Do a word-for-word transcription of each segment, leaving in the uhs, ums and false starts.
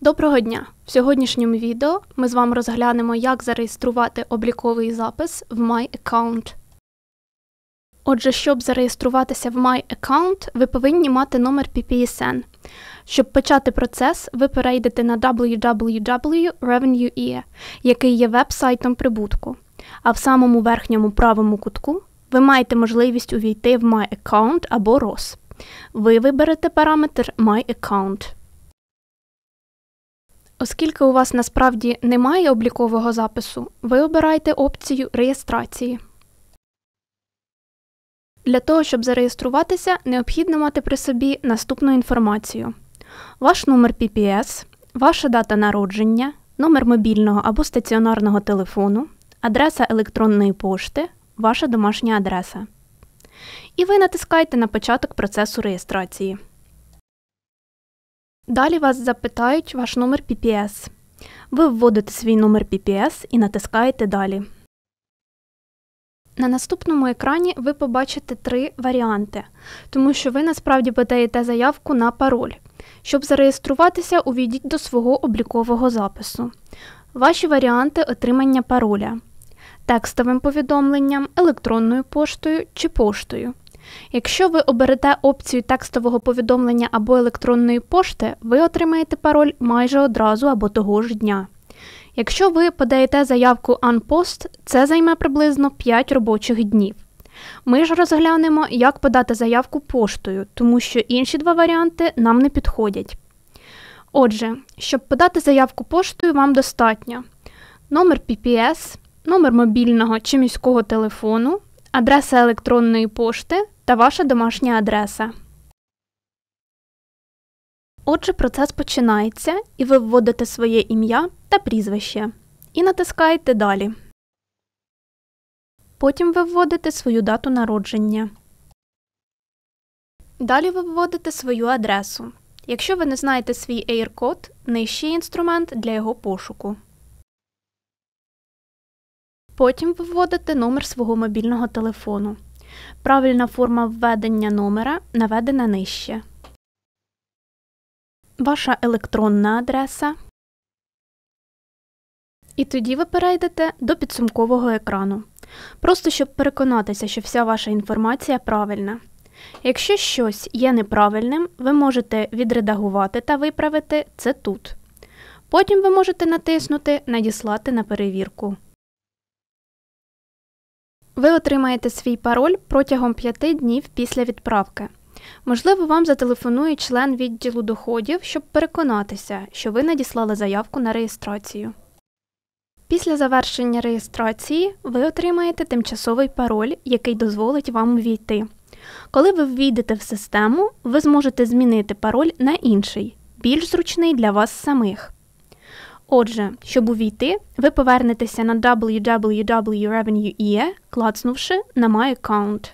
Доброго дня! В сьогоднішньому відео ми з вами розглянемо, як зареєструвати обліковий запис в My Account. Отже, щоб зареєструватися в My Account, ви повинні мати номер пі пі ес ен. Щоб почати процес, ви перейдете на дабл ю дабл ю дабл ю крапка ревеню точка і і, який є веб-сайтом прибутку. А в самому верхньому правому кутку ви маєте можливість увійти в My Account або роз. Ви виберете параметр My Account. Оскільки у вас насправді немає облікового запису, ви обираєте опцію реєстрації. Для того, щоб зареєструватися, необхідно мати при собі наступну інформацію. Ваш номер пі пі ес, ваша дата народження, номер мобільного або стаціонарного телефону, адреса електронної пошти, ваша домашня адреса. І ви натискаєте на початок процесу реєстрації. Далі вас запитають ваш номер пі пі ес. Ви вводите свій номер пі пі ес і натискаєте «Далі». На наступному екрані ви побачите три варіанти, тому що ви насправді подаєте заявку на пароль. Щоб зареєструватися, увійдіть до свого облікового запису. Ваші варіанти отримання пароля – текстовим повідомленням, електронною поштою чи поштою. Якщо ви оберете опцію текстового повідомлення або електронної пошти, ви отримаєте пароль майже одразу або того ж дня. Якщо ви подаєте заявку An-Post, це займе приблизно п'ять робочих днів. Ми ж розглянемо, як подати заявку поштою, тому що інші два варіанти нам не підходять. Отже, щоб подати заявку поштою, вам достатньо номер пі пі ес, номер мобільного чи міського телефону, адреса електронної пошти та ваша домашня адреса. Отже, процес починається, і ви вводите своє ім'я та прізвище. І натискаєте «Далі». Потім ви вводите свою дату народження. Далі ви вводите свою адресу. Якщо ви не знаєте свій ей ар код, нижче є інструмент для його пошуку. Потім ви вводите номер свого мобільного телефону. Правильна форма введення номера наведена нижче. Ваша електронна адреса. І тоді ви перейдете до підсумкового екрану. Просто щоб переконатися, що вся ваша інформація правильна. Якщо щось є неправильним, ви можете відредагувати та виправити це тут. Потім ви можете натиснути «Надіслати на перевірку». Ви отримаєте свій пароль протягом п'яти днів після відправки. Можливо, вам зателефонує член відділу доходів, щоб переконатися, що ви надіслали заявку на реєстрацію. Після завершення реєстрації ви отримаєте тимчасовий пароль, який дозволить вам увійти. Коли ви ввійдете в систему, ви зможете змінити пароль на інший, більш зручний для вас самих. Отже, щоб увійти, ви повернетеся на дабл ю дабл ю дабл ю крапка ревеню точка і і, клацнувши на My Account.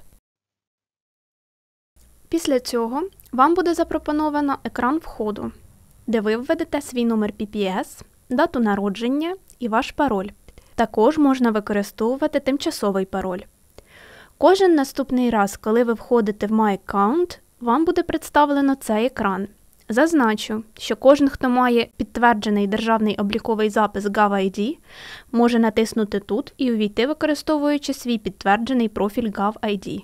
Після цього вам буде запропоновано екран входу, де ви введете свій номер пі пі ес, дату народження і ваш пароль. Також можна використовувати тимчасовий пароль. Кожен наступний раз, коли ви входите в My Account, вам буде представлено цей екран. Зазначу, що кожен, хто має підтверджений державний обліковий запис GovID, може натиснути тут і увійти, використовуючи свій підтверджений профіль GovID.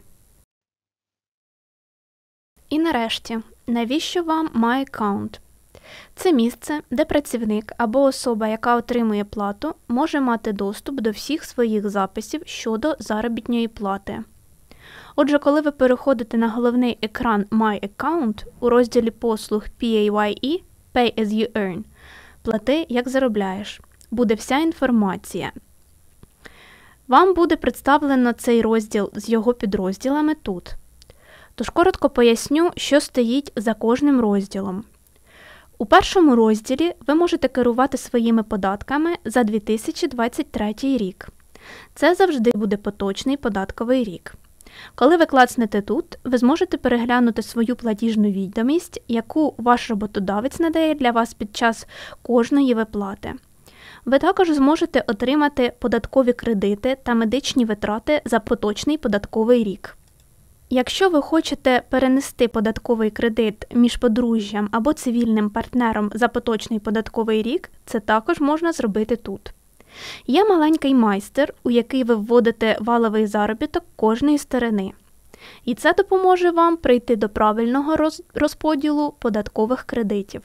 І нарешті, навіщо вам My Account? Це місце, де працівник або особа, яка отримує плату, може мати доступ до всіх своїх записів щодо заробітної плати. Отже, коли ви переходите на головний екран My Account у розділі послуг пі ей вай і Pay as you earn – плати, як заробляєш, буде вся інформація. Вам буде представлено цей розділ з його підрозділами тут. Тож коротко поясню, що стоїть за кожним розділом. У першому розділі ви можете керувати своїми податками за дві тисячі двадцять третій рік. Це завжди буде поточний податковий рік. Коли ви клацнете тут, ви зможете переглянути свою платіжну відомість, яку ваш роботодавець надає для вас під час кожної виплати. Ви також зможете отримати податкові кредити та медичні витрати за поточний податковий рік. Якщо ви хочете перенести податковий кредит між подружжям або цивільним партнером за поточний податковий рік, це також можна зробити тут. Є маленький майстер, у який ви вводите валовий заробіток кожної сторони. І це допоможе вам прийти до правильного розподілу податкових кредитів.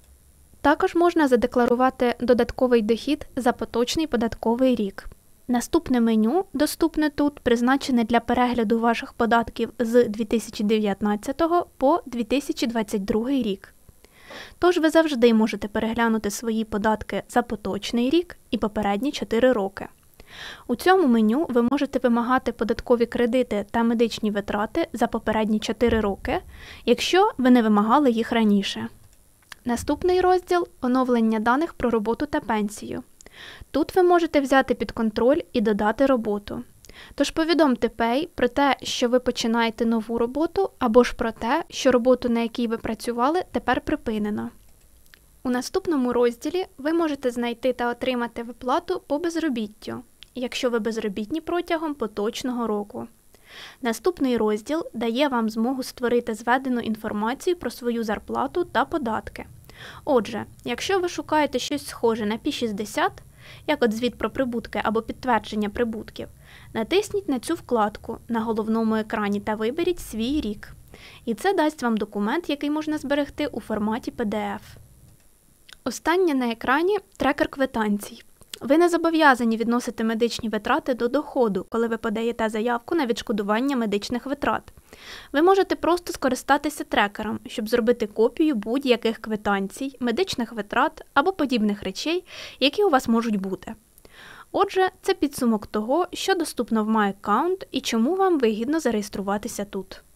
Також можна задекларувати додатковий дохід за поточний податковий рік. Наступне меню, доступне тут, призначене для перегляду ваших податків з дві тисячі дев'ятнадцятого по дві тисячі двадцять другий рік. Тож ви завжди можете переглянути свої податки за поточний рік і попередні чотири роки. У цьому меню ви можете вимагати податкові кредити та медичні витрати за попередні чотири роки, якщо ви не вимагали їх раніше. Наступний розділ – оновлення даних про роботу та пенсію. Тут ви можете взяти під контроль і додати роботу. Тож повідомте Pay про те, що ви починаєте нову роботу, або ж про те, що роботу, на якій ви працювали, тепер припинено. У наступному розділі ви можете знайти та отримати виплату по безробіттю, якщо ви безробітні протягом поточного року. Наступний розділ дає вам змогу створити зведену інформацію про свою зарплату та податки. Отже, якщо ви шукаєте щось схоже на пі шістдесят, як от звіт про прибутки або підтвердження прибутків, натисніть на цю вкладку на головному екрані та виберіть свій рік. І це дасть вам документ, який можна зберегти у форматі пі ді еф. Останнє на екрані – трекер квитанцій. Ви не зобов'язані відносити медичні витрати до доходу, коли ви подаєте заявку на відшкодування медичних витрат. Ви можете просто скористатися трекером, щоб зробити копію будь-яких квитанцій, медичних витрат або подібних речей, які у вас можуть бути. Отже, це підсумок того, що доступно в My Account і чому вам вигідно зареєструватися тут.